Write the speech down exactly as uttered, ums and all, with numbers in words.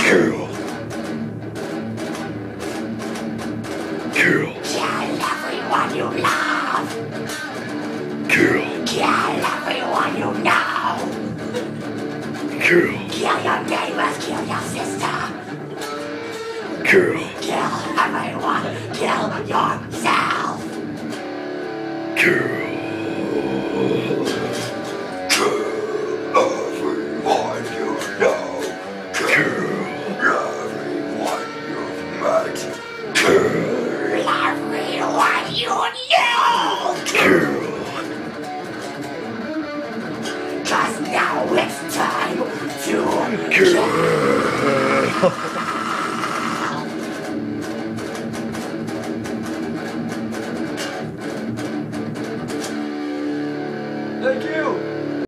Kill. Kill. Kill everyone you love. Kill. Kill everyone you know. Kill. Kill your neighbors, kill your sister. Kill. Kill everyone, kill yourself. Kill. Kill everyone you know. Kill. Everyone you've met. Kill Everyone you know. Kill. Cause now it's time to Kill. Thank you!